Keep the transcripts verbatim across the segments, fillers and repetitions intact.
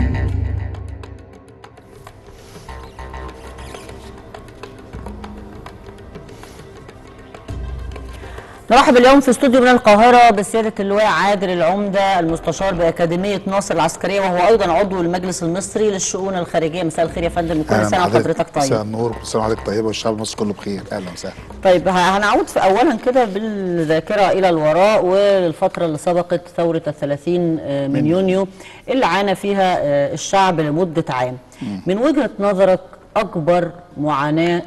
نرحب اليوم في استوديو من القاهرة بسيادة اللواء عادل العمدة المستشار بأكاديمية ناصر العسكرية، وهو أيضا عضو المجلس المصري للشؤون الخارجية. مساء الخير يا فندم، كل سنة وحضرتك طيب. مساء النور، كل سنة وحضرتك طيبة والشعب المصري كله بخير. أهلا وسهلا. طيب هنعود في أولا كده بالذاكرة إلى الوراء والفترة اللي سبقت ثورة الثلاثين من يونيو اللي عانى فيها الشعب لمدة عام. من وجهة نظرك أكبر معاناة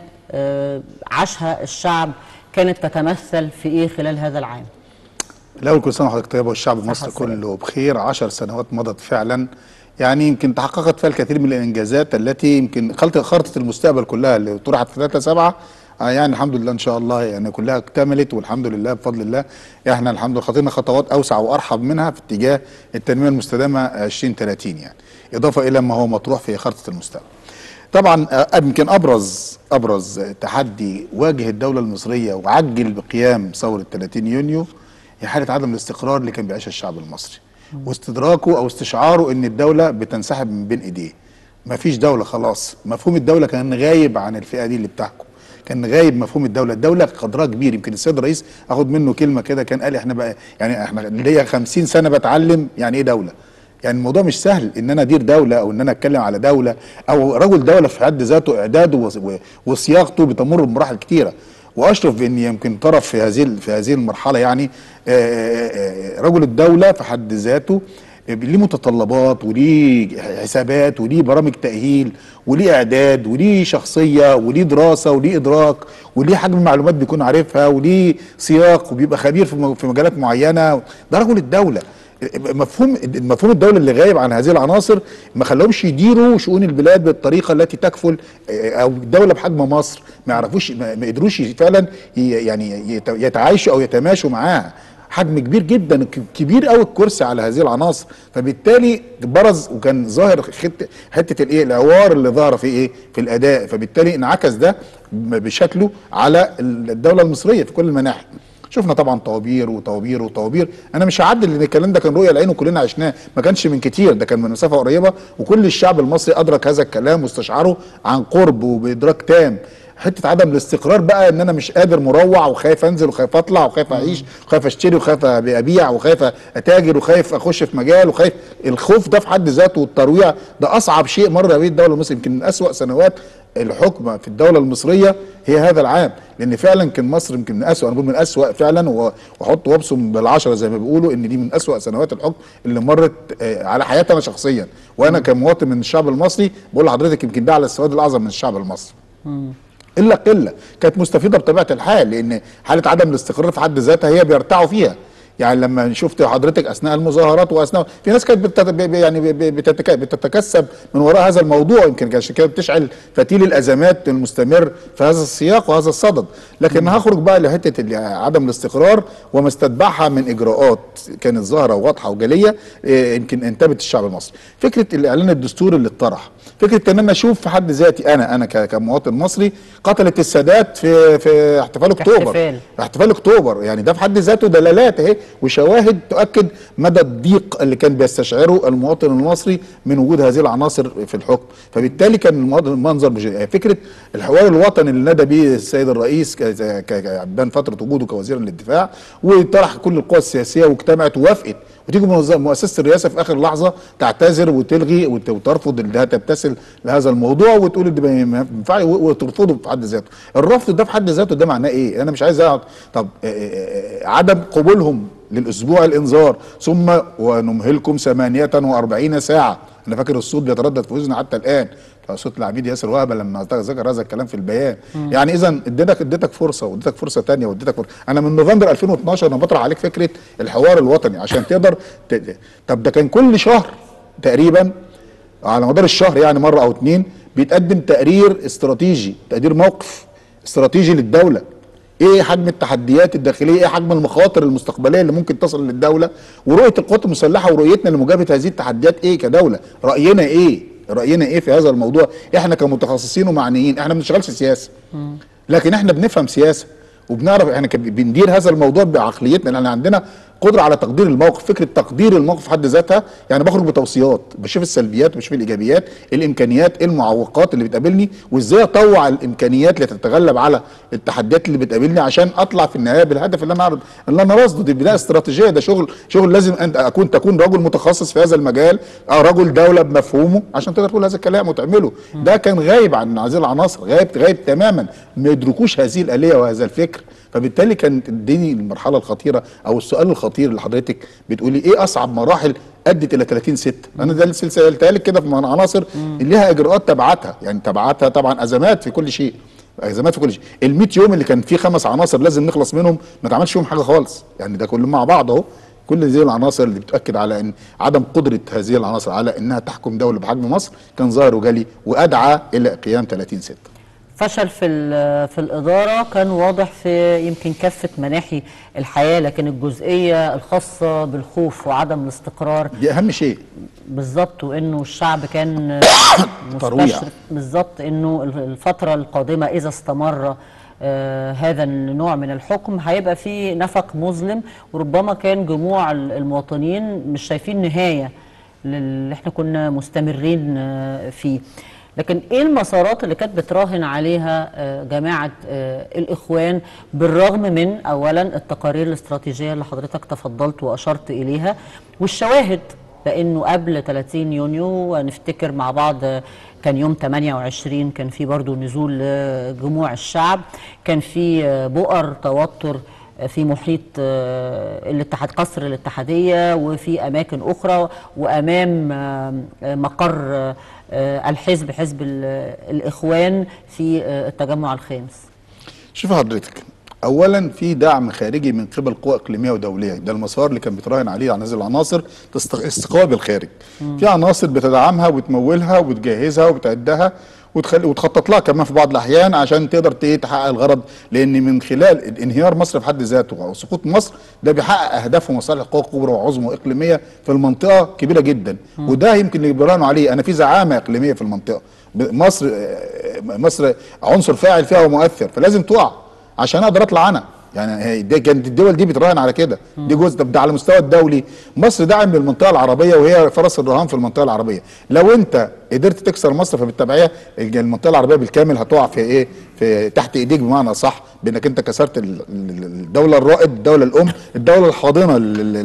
عاشها الشعب كانت تتمثل في ايه خلال هذا العام؟ الاول كل سنه وحضرتك طيبه والشعب المصري كله بخير. عشر سنوات مضت فعلا، يعني يمكن تحققت فيها الكثير من الانجازات التي يمكن خرطه المستقبل كلها اللي طرحت في ثلاثة سبعة، يعني الحمد لله ان شاء الله يعني كلها اكتملت، والحمد لله بفضل الله احنا الحمد لله خطينا خطوات اوسع وارحب منها في اتجاه التنميه المستدامه عشرين ثلاثين، يعني اضافه الى ما هو مطروح في خرطه المستقبل. طبعا يمكن ابرز ابرز تحدي واجه الدوله المصريه وعجل بقيام ثوره ثلاثين يونيو هي حاله عدم الاستقرار اللي كان بيعيشها الشعب المصري، واستدراكه او استشعاره ان الدوله بتنسحب من بين ايديه. مفيش دوله خلاص، مفهوم الدوله كان غايب عن الفئه دي اللي بتحكم، كان غايب مفهوم الدوله، الدوله قدرها كبير. يمكن السيد الرئيس اخد منه كلمه كده، كان قال احنا بقى يعني احنا ليا خمسين سنه بتعلم يعني ايه دوله. يعني الموضوع مش سهل ان انا ادير دوله او ان انا اتكلم على دوله او رجل دوله في حد ذاته، اعداده وصياغته بتمر بمراحل كتيره، واشرف بان يمكن طرف في هذه في هذه المرحله. يعني رجل الدوله في حد ذاته ليه متطلبات وليه حسابات وليه برامج تاهيل وليه اعداد وليه شخصيه وليه دراسه وليه ادراك وليه حجم معلومات بيكون عارفها وليه سياق وبيبقى خبير في مجالات معينه. ده رجل الدوله. مفهوم مفهوم الدوله اللي غايب عن هذه العناصر ما خلاهمش يديروا شؤون البلاد بالطريقه التي تكفل، او الدوله بحجم مصر ما يعرفوش ما قدروش فعلا يعني يتعايشوا او يتماشوا معاها. حجم كبير جدا، كبير قوي الكرسي على هذه العناصر، فبالتالي برز وكان ظاهر حته الايه العوار اللي ظهر في ايه في الاداء، فبالتالي انعكس ده بشكله على الدوله المصريه في كل المناحي. شفنا طبعا طوابير وطوابير وطوابير، انا مش هعدل لان الكلام ده كان رؤيه العين وكلنا عشناه، ما كانش من كتير، ده كان من مسافه قريبه، وكل الشعب المصري ادرك هذا الكلام واستشعره عن قرب وبادراك تام. حته عدم الاستقرار بقى، ان انا مش قادر مروع وخايف انزل وخايف اطلع وخايف اعيش وخايف اشتري وخايف ابيع وخايف اتاجر وخايف اخش في مجال وخايف. الخوف ده في حد ذاته والترويع ده اصعب شيء مر بيه الدوله المصريه. يمكن من اسوأ سنوات الحكم في الدوله المصريه هي هذا العام، لان فعلا كان مصر يمكن من اسوأ، انا بقول من اسوأ فعلا، واحط وابصم بالعشره زي ما بيقولوا ان دي من اسوأ سنوات الحكم اللي مرت على حياتي انا شخصيا، وانا كمواطن من الشعب المصري بقول لحضرتك يمكن ده على السواد الاعظم من الشعب المصري. الا قله كانت مستفيده بطبيعه الحال، لان حاله عدم الاستقرار في حد ذاتها هي بيرتعوا فيها. يعني لما شفت حضرتك اثناء المظاهرات واثناء في ناس كانت بتت... يعني بتتكسب من وراء هذا الموضوع، يمكن عشان كده بتشعل فتيل الازمات المستمر في هذا السياق وهذا الصدد. لكن هخرج بقى لحته عدم الاستقرار وما استتبعها من اجراءات كانت ظاهره وواضحه وجليه يمكن انتبهت الشعب المصري. فكره الاعلان الدستوري اللي اتطرح، فكره ان انا اشوف في حد ذاتي انا انا كمواطن مصري قتلت السادات في في احتفال اكتوبر، احتفال, احتفال اكتوبر، يعني ده في حد ذاته دلالات اهي وشواهد تؤكد مدى الضيق اللي كان بيستشعره المواطن المصري من وجود هذه العناصر في الحكم. فبالتالي كان المنظر فكره الحوار الوطني اللي نادى به السيد الرئيس بين فتره وجوده كوزير للدفاع، وطرح كل القوى السياسيه واجتمعت ووافقت، وتيجي مؤسسه الرئاسه في اخر لحظه تعتذر وتلغي وترفض انها تبتسل لهذا الموضوع وتقول ان ما ينفعش وترفضه في حد ذاته. الرفض ده في حد ذاته ده معناه ايه؟ انا مش عايز اقعد. طب عدم قبولهم للاسبوع الانذار ثم ونمهلكم ثمانية وأربعين ساعه، انا فاكر الصوت بيتردد في اذني حتى الان، صوت العميد ياسر وهبه لما ذكر هذا الكلام في البيان. مم. يعني اذا اديتك اديتك فرصه واديتك فرصه ثانيه واديتك فرصه. انا من نوفمبر ألفين واثناشر انا بطرح عليك فكره الحوار الوطني عشان تقدر ت... طب ده كان كل شهر تقريبا على مدار الشهر يعني مره او اتنين بيتقدم تقرير استراتيجي، تقرير موقف استراتيجي للدوله. ايه حجم التحديات الداخليه، ايه حجم المخاطر المستقبليه اللي ممكن تصل للدوله، ورؤيه القوات المسلحه ورؤيتنا لمجابهه هذه التحديات ايه كدوله، راينا ايه؟ راينا ايه في هذا الموضوع؟ احنا كمتخصصين ومعنيين، احنا ما بنشتغلش سياسه لكن احنا بنفهم سياسه وبنعرف احنا بندير هذا الموضوع بعقليتنا، لان عندنا قدره على تقدير الموقف، فكره تقدير الموقف في حد ذاتها، يعني بخرج بتوصيات، بشوف السلبيات وبشوف الايجابيات، الامكانيات، المعوقات اللي بتقابلني، وازاي اطوع الامكانيات اللي تتغلب على التحديات اللي بتقابلني عشان اطلع في النهايه بالهدف اللي انا اللي انا راصده. دي بناء استراتيجيه، ده شغل شغل لازم انت اكون تكون رجل متخصص في هذا المجال او رجل دوله بمفهومه عشان تقدر تقول هذا الكلام وتعمله. ده كان غايب عن هذه العناصر، غايب غايب تماما، ما يدركوش هذه الاليه وهذا الفكر. فبالتالي كانت دي المرحله الخطيره او السؤال الخطير اللي حضرتك بتقولي ايه اصعب مراحل ادت الى ثلاثين ستة. انا ده السلسله قلتها لك كده في عناصر اللي لها اجراءات تبعاتها، يعني تبعاتها طبعا ازمات في كل شيء، ازمات في كل شيء. ال مية يوم اللي كان فيه خمس عناصر لازم نخلص منهم، ما اتعملش فيهم حاجه خالص، يعني ده كله مع بعض اهو. كل هذه العناصر اللي بتؤكد على ان عدم قدره هذه العناصر على انها تحكم دوله بحجم مصر كان ظاهر وجلي وادعى الى قيام ثلاثين ستة. فشل في في الإدارة كان واضح في يمكن كافة مناحي الحياة، لكن الجزئية الخاصة بالخوف وعدم الاستقرار دي أهم شيء بالظبط، وإنه الشعب كان مستشرف بالظبط إنه الفترة القادمة إذا استمر آه هذا النوع من الحكم هيبقى فيه نفق مظلم، وربما كان جموع المواطنين مش شايفين نهاية اللي احنا كنا مستمرين آه فيه. لكن ايه المسارات اللي كانت بتراهن عليها جماعه الاخوان بالرغم من اولا التقارير الاستراتيجيه اللي حضرتك تفضلت واشرت اليها والشواهد؟ لانه قبل ثلاثين يونيو نفتكر مع بعض كان يوم ثمانية وعشرين كان في برضو نزول جموع الشعب، كان في بؤر توتر في محيط الاتحاد قصر الاتحاديه وفي اماكن اخرى وامام مقر الحزب حزب الإخوان في التجمع الخامس. شوف حضرتك، أولا في دعم خارجي من قبل قوى إقليمية ودولية، ده المسار اللي كان بيتراهن عليه عن هذه العناصر استقامة بالخارج. في عناصر بتدعمها وبتمولها وبتجهزها وبتعدها وتخلي وتخطط لها كمان في بعض الاحيان عشان تقدر تحقق الغرض، لان من خلال انهيار مصر في حد ذاته او سقوط مصر ده بيحقق اهداف ومصالح قوى كبرى وعظمى واقليميه في المنطقه كبيره جدا، م. وده يمكن اللي بيراهنوا عليه. انا في زعامه اقليميه في المنطقه، مصر مصر عنصر فاعل فيها ومؤثر، فلازم تقع عشان اقدر اطلع انا. يعني دي كانت الدول دي بتراهن على كده، دي جزء ده على المستوى الدولي. مصر دعم للمنطقه العربيه وهي فرس الرهان في المنطقه العربيه. لو انت قدرت تكسر مصر فبالتبعيه المنطقه العربيه بالكامل هتقع في ايه؟ في تحت ايديك بمعنى صح، بانك انت كسرت الدوله الرائد، الدوله الام، الدوله الحاضنه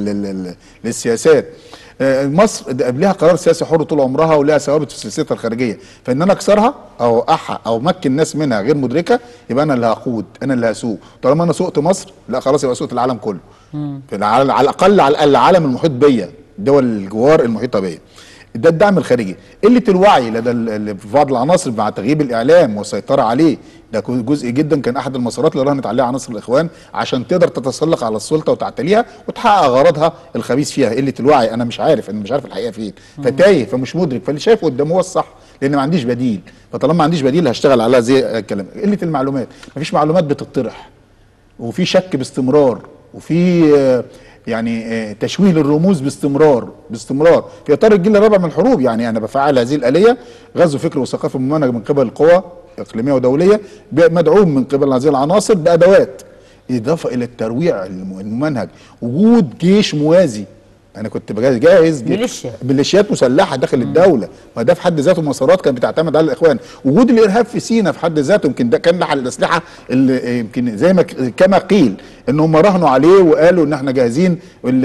للسياسات. مصر قبلها قرار سياسي حر طول عمرها ولها ثوابت في سياستها الخارجيه، فان انا اكسرها او اوقعها او امكن ناس منها غير مدركه يبقى انا اللي هقود، انا اللي هسوق. طالما انا سوقت مصر لا خلاص يبقى سوقت العالم كله. على الاقل على العالم المحيط بيا، دول الجوار المحيطه بيا. ده الدعم الخارجي. قله الوعي لدى في بعض العناصر مع تغييب الاعلام والسيطره عليه، ده جزء جدا كان احد المسارات اللي راهنت عليها عناصر الاخوان عشان تقدر تتسلق على السلطه وتعتليها وتحقق غرضها الخبيث فيها. قله الوعي، انا مش عارف، انا مش عارف الحقيقه فين، فتايه، فمش مدرك، فاللي شايفه قدامه هو الصح، لان ما عنديش بديل. فطالما ما عنديش بديل هشتغل على زي الكلام. قله المعلومات، ما فيش معلومات بتطرح، وفي شك باستمرار، وفي يعني تشويه للرموز باستمرار باستمرار في اطار الجيل الرابع من الحروب. يعني انا بفعل هذه الاليه، غزو فكري وثقافي ممنهج من قبل القوى اقليميه ودوليه مدعوم من قبل هذه العناصر بادوات، اضافه الى الترويع الممنهج، وجود جيش موازي. انا كنت جاهز ميليشيا ميليشيات مسلحه داخل الدوله، ما ده في حد ذاته مسارات كانت بتعتمد على الاخوان. وجود الارهاب في سيناء في حد ذاته يمكن ده كان على الاسلحه اللي يمكن زي ما كما قيل ان هم راهنوا عليه وقالوا ان احنا جاهزين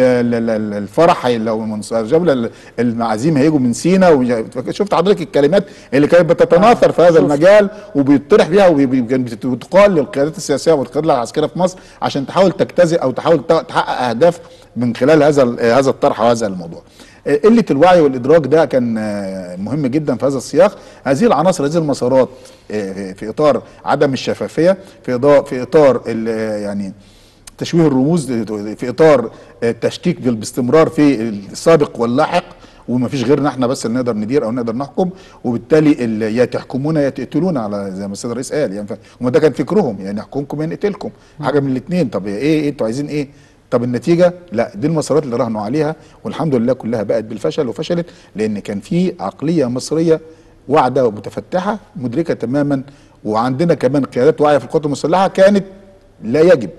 الفرح لو جبل المعازيم هيجوا من سيناء. شفت حضرتك الكلمات اللي كانت بتتناثر في هذا المجال وبيطرح بيها وبتقال للقيادات السياسيه والقيادات العسكريه في مصر عشان تحاول تجتزئ او تحاول تحقق اهداف من خلال هذا هذا الطرح وهذا الموضوع. قله الوعي والادراك ده كان مهم جدا في هذا السياق. هذه العناصر، هذه المسارات في اطار عدم الشفافيه، في في اطار يعني تشويه الرموز، في اطار التشكيك باستمرار في السابق واللاحق، وما فيش غيرنا احنا بس اللي نقدر ندير او نقدر نحكم، وبالتالي يا تحكمونا يا تقتلونا على زي ما السيد الرئيس قال. يعني وما ده كان فكرهم، يعني نحكمكم يا نقتلكم، حاجه من الاثنين. طب ايه ايه انتوا عايزين ايه؟ طب النتيجه لا، دي المسارات اللي راهنوا عليها والحمد لله كلها بقت بالفشل وفشلت، لان كان في عقليه مصريه واعده ومتفتحه مدركه تماما، وعندنا كمان قيادات واعيه في القوات المسلحه كانت لا يجب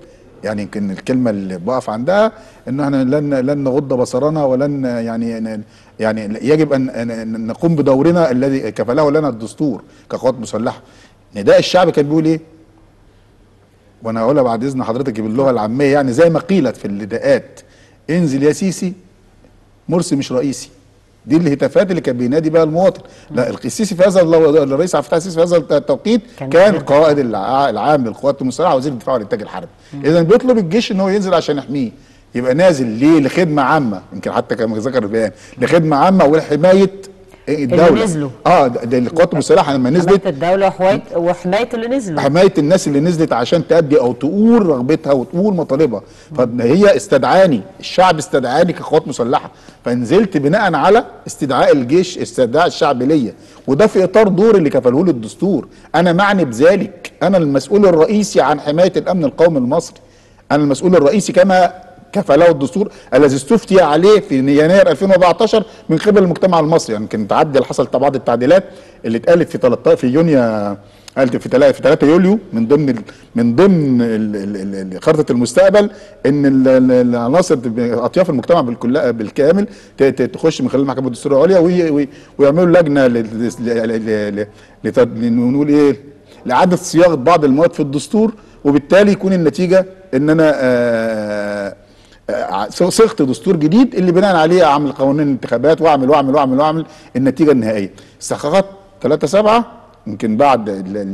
يعني يمكن الكلمه اللي بقف عندها ان احنا لن لن نغض بصرنا ولن يعني يعني يجب ان نقوم بدورنا الذي كفله لنا الدستور كقوات مسلحه. نداء الشعب كان بيقول ايه؟ وانا هقولها بعد اذن حضرتك باللغه العاميه، يعني زي ما قيلت في النداءات: انزل يا سيسي، مرسي مش رئيسي. دي الهتافات اللي كان بينادي بها المواطن. لا، السيسي في هذا الرئيس عبد الفتاح السيسي في هذا التوقيت كان, كان قائد العام للقوات المسلحه وزير الدفاع والانتاج الحربي. اذا بيطلب الجيش ان هو ينزل عشان يحميه. يبقى نازل ليه؟ لخدمه عامه، يمكن حتى كما ذكر البيان لخدمه عامه ولحمايه الدوله. اللي نزلوا اه ده القوات المسلحه لما نزلت حمايه الدوله وحمايه وحمايه اللي نزلوا، حمايه الناس اللي نزلت عشان تأدي او تقول رغبتها وتقول مطالبها. فهي استدعاني، الشعب استدعاني كقوات مسلحه، فنزلت بناء على استدعاء الجيش، استدعاء الشعب ليا، وده في اطار دور اللي كفله لي الدستور. انا معني بذلك، انا المسؤول الرئيسي عن حمايه الامن القومي المصري، انا المسؤول الرئيسي كما كفله الدستور الذي استفتي عليه في يناير ألفين وأربعتاشر من قبل المجتمع المصري. يعني يمكن تعدل، حصل بعض التعديلات اللي اتقالت في تلتاشر في يونيو، قالت في تلاتة يوليو من ضمن من ضمن خريطه المستقبل ان العناصر اطياف المجتمع بالكامل تخش من خلال المحكمه الدستوريه العليا ويعملوا لجنه نقول ايه لاعاده صياغه بعض المواد في الدستور، وبالتالي يكون النتيجه ان انا آآ صيغت دستور جديد اللي بناء عليه اعمل قوانين الانتخابات واعمل واعمل واعمل واعمل النتيجه النهائيه. استحقاقات تلاتة سبعة يمكن بعد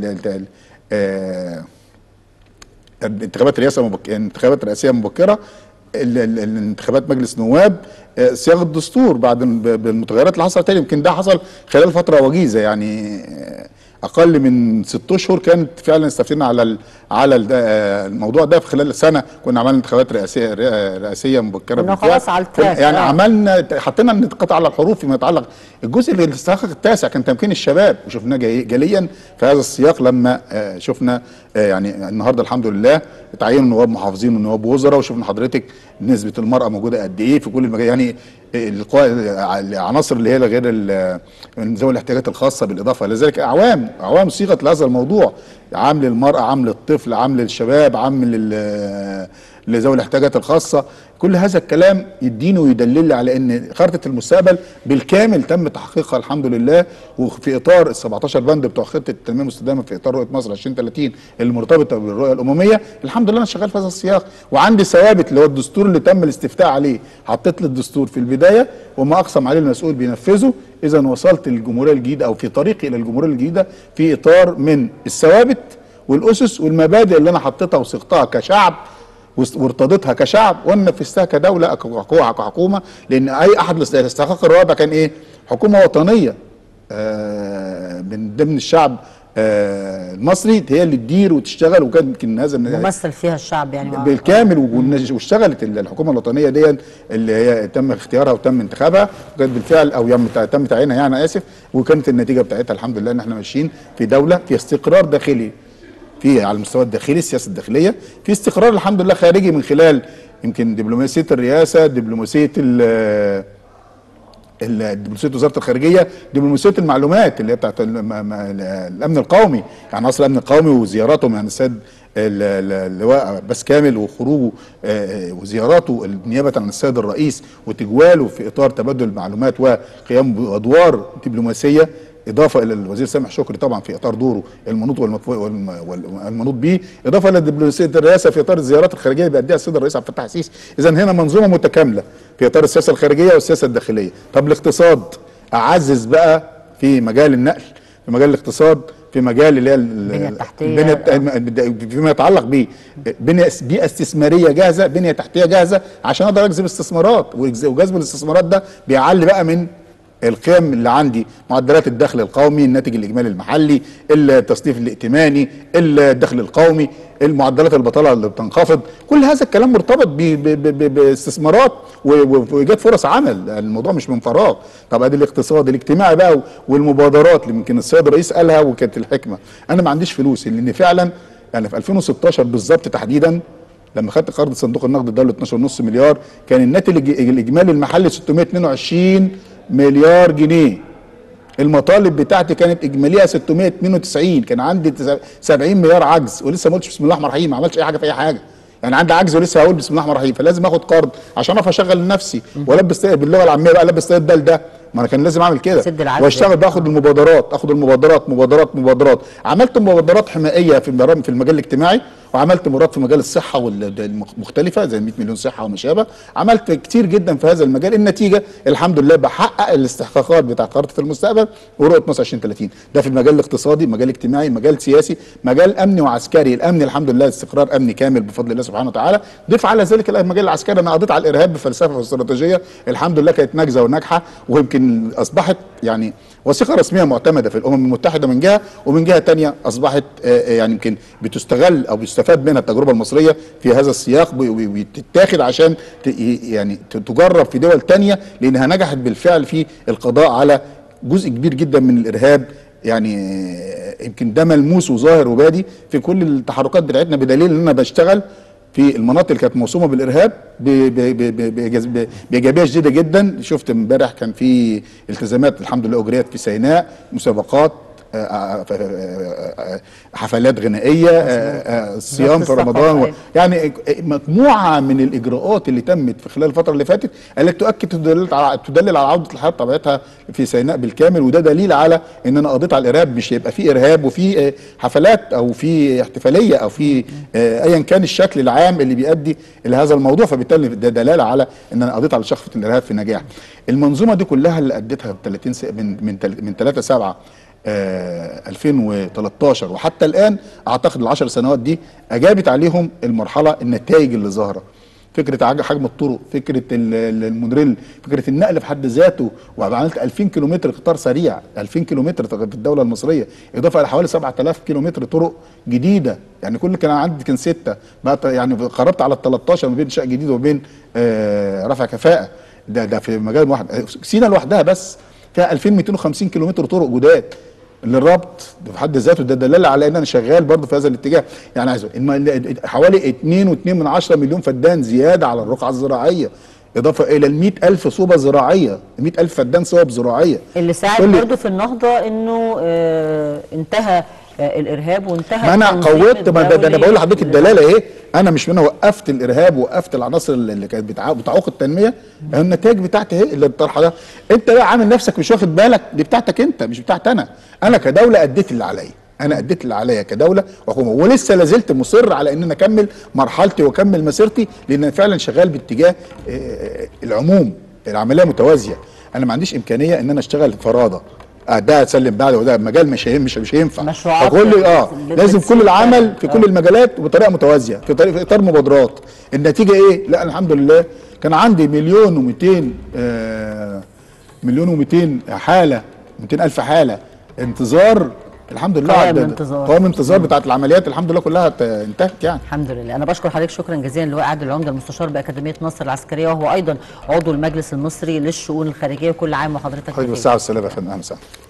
انتخابات الرئاسه مبكره، انتخابات رئاسيه مبكره، الانتخابات مجلس نواب، صياغه الدستور بعد بالمتغيرات اللي حصلت تاني. يمكن ده حصل خلال فتره وجيزه، يعني اقل من ست اشهر كانت فعلا استفتينا على على الموضوع ده. في خلال سنه كنا عملنا انتخابات رئاسيه رئاسيه مبكره كنا خلاص على التراك، يعني آه. عملنا حطينا النقاط على الحروف فيما يتعلق. الجزء اللي استحقق التاسع كان تمكين الشباب، وشفناه جليا في هذا السياق لما شفنا يعني النهارده الحمد لله تعيين نواب محافظين ونواب وزراء، وشفنا حضرتك نسبه المراه موجوده قد ايه في كل المجال. يعني العناصر اللي هي غير ذوي الاحتياجات الخاصه، بالاضافه لذلك اعوام اعوام صيغت لهذا الموضوع: عام للمراه، عام للطفل، عام للشباب، عام لذوي الاحتياجات الخاصه. كل هذا الكلام يديني ويدلل على ان خريطه المستقبل بالكامل تم تحقيقها الحمد لله، وفي اطار ال سبعتاشر بند بتوع خطه التنميه المستدامه في اطار رؤيه مصر ألفين وتلاتين المرتبطه بالرؤيه الامميه. الحمد لله انا شغال في هذا السياق، وعندي ثوابت اللي هو الدستور اللي تم الاستفتاء عليه. حطيت لي الدستور في البدايه وما اقسم عليه المسؤول بينفذه. اذا وصلت للجمهوريه الجديده او في طريقي الى الجمهوريه الجديده في اطار من الثوابت والاسس والمبادئ اللي انا حطيتها وصيغتها كشعب وارتضيتها كشعب ونفذتها كدوله كحكومه. لان اي احد الاستحقاق الرابع كان ايه؟ حكومه وطنيه آه من ضمن الشعب آه المصري، هي اللي تدير وتشتغل، وكان يمكن هذا ممثل فيها الشعب يعني بالكامل. واشتغلت الحكومه الوطنيه دي اللي هي تم اختيارها وتم انتخابها، وكانت بالفعل او تم تعيينها يعني انا اسف. وكانت النتيجه بتاعتها الحمد لله ان احنا ماشيين في دوله في استقرار داخلي، في على المستوى الداخلي السياسه الداخليه، في استقرار الحمد لله خارجي من خلال يمكن دبلوماسيه الرئاسه، دبلوماسيه دبلوماسيه وزاره الخارجيه، دبلوماسيه المعلومات اللي هي بتاعت الامن القومي. يعني اصل الامن القومي وزياراتهم، يعني السيد اللواء بس كامل وخروجه وزياراته نيابه عن السيد الرئيس وتجواله في اطار تبادل المعلومات وقيام بادوار دبلوماسيه، اضافه الى الوزير سامح شكري طبعا في اطار دوره المنوط والمنوط به، اضافه الى دبلوماسيه الرئاسه في اطار الزيارات الخارجيه اللي بيأديها السيد الرئيس عبد الفتاح السيسي. اذا هنا منظومه متكامله في اطار السياسه الخارجيه والسياسه الداخليه. طب الاقتصاد، اعزز بقى في مجال النقل، في مجال الاقتصاد، في مجال اللي هي البنيه التحتيه، فيما يتعلق ب بنيه بيئه استثماريه جاهزه، بنيه تحتيه جاهزه عشان اقدر اجذب استثمارات. وجذب الاستثمارات ده بيعلي بقى من القيم اللي عندي، معدلات الدخل القومي، الناتج الاجمالي المحلي، التصنيف الائتماني، الدخل القومي، المعدلات البطاله اللي بتنخفض. كل هذا الكلام مرتبط باستثمارات وايجاد فرص عمل. الموضوع مش من فراغ. طب ادي الاقتصاد الاجتماعي بقى والمبادرات اللي يمكن السيد الرئيس قالها وكانت الحكمه. انا ما عنديش فلوس، لان فعلا يعني في ألفين وستاشر بالظبط تحديدا لما خدت قرض صندوق النقد الدولي اتناشر ونص مليار، كان الناتج الاجمالي المحلي ستمائة واثنين وعشرين مليار جنيه. المطالب بتاعتي كانت اجماليها ستمائة واثنين وتسعين، كان عندي سبعين مليار عجز، ولسه ما قلتش بسم الله الرحمن الرحيم، ما عملتش اي حاجه في اي حاجه. يعني عندي عجز ولسه هقول بسم الله الرحمن الرحيم، فلازم اخد قرض عشان اعرف اشغل نفسي والبس باللغه العاميه بقى، البس طاقية ده لده، ما انا كان لازم اعمل كده واشتغل باخد المبادرات، اخد المبادرات مبادرات مبادرات. عملت مبادرات حمائيه في في المجال الاجتماعي، وعملت مبادرات في مجال الصحه والمختلفه زي مئة مليون صحه وما شابه. عملت كتير جدا في هذا المجال. النتيجه الحمد لله بحقق الاستحقاقات بتاع خارطه المستقبل ورؤيه مصر ألفين وثلاثين. ده في المجال الاقتصادي، مجال اجتماعي، مجال سياسي، مجال امني وعسكري. الامن الحمد لله استقرار امني كامل بفضل الله سبحانه وتعالى. ضيف على ذلك المجال العسكري، انا قضيت على الارهاب بفلسفه واستراتيجيه الحمد لله كانت ناجزه وناجحه، ويمكن اصبحت يعني وثيقه رسميه معتمده في الامم المتحده من جهه، ومن جهه ثانيه اصبحت يعني يمكن بتستغل او بيستفاد منها التجربه المصريه في هذا السياق، وتتاخد عشان يعني تجرب في دول ثانيه، لانها نجحت بالفعل في القضاء على جزء كبير جدا من الارهاب. يعني يمكن ده ملموس وظاهر وبادي في كل التحركات بتاعتنا، بدليل ان انا بشتغل في المناطق اللي كانت موسومه بالارهاب بايجابيه شديده جدا. شفت امبارح كان في التزامات الحمد لله اجريت في سيناء، مسابقات، حفلات غنائيه، صيام في رمضان، يعني مجموعه من الاجراءات اللي تمت في خلال الفتره اللي فاتت التي تؤكد تدلل على تدلل على عوده الحياه بطبيعتها في سيناء بالكامل. وده دليل على ان انا قضيت على الارهاب، مش هيبقى في ارهاب وفي حفلات او في احتفاليه او في ايا كان الشكل العام اللي بيؤدي الى هذا الموضوع، فبالتالي ده دلاله على ان انا قضيت على شخصيه الارهاب في نجاح. المنظومه دي كلها اللي اديتها ثلاثين من من من ثلاثة سبعة آه ألفين وثلاثة عشر وحتى الان، اعتقد العشر سنوات دي اجابت عليهم المرحله النتائج اللي ظاهره. فكره حجم الطرق، فكره المونوريل، فكره النقل في حد ذاته، وعملت ألفين كيلومتر قطار سريع، ألفين كيلومتر في الدوله المصريه، اضافه الى حوالي سبعة آلاف كيلومتر طرق جديده. يعني كل كان عندي كان سته بقى، يعني قربت على ال ثلاثة عشر ما بين انشاء جديد وبين آه رفع كفاءه. ده ده في مجال واحد. سينا لوحدها بس فيها ألفين ومئتين وخمسين كيلومتر طرق جداد للربط، ده في حد ذاته ده دلاله على ان انا شغال برضه في هذا الاتجاه. يعني عايز حوالي اتنين واتنين من عشرة مليون فدان زياده على الرقعه الزراعيه، اضافه الى ال مئة ألف صوبه زراعيه، مئة ألف فدان صوب زراعيه. اللي ساعد برضه في النهضه انه آه انتهى آه الارهاب وانتهى. ما انا قوت، ما ده انا بقول لحضرتك الدلاله ايه. انا مش من وقفت الارهاب ووقفت العناصر اللي كانت بتعوق التنميه، النتائج بتاعتي اهي اللي بتطرحها ده. انت بقى عامل نفسك مش واخد بالك، دي بتاعتك انت مش بتاعتي انا. انا كدوله اديت اللي عليا، انا اديت اللي عليا كدوله وحكومه، ولسه لازلت مصر على ان انا اكمل مرحلتي واكمل مسيرتي، لان انا فعلا شغال باتجاه العموم، العمليه متوازيه. انا ما عنديش امكانيه ان انا اشتغل فرادى، ده اسلم بعد وده مجال مش مش مش هينفع. فكل اه لازم كل العمل في كل المجالات بطريقه متوازيه، في طريق في اطار مبادرات. النتيجه ايه؟ لا الحمد لله كان عندي مليون ومئتين آه مليون ومئتين حاله، مئتين ألف حاله انتظار. الحمد لله قوائم انتظار قوائم انتظار بتاعت العمليات الحمد لله كلها انتهت يعني. الحمد لله. انا بشكر حضرتك شكرا جزيلا اللواء عادل العمده المستشار باكاديميه نصر العسكريه، وهو ايضا عضو المجلس المصري للشؤون الخارجيه. كل عام وحضرتك بخير. بالساعه والسلامه يا فندم. اهلا وسهلا.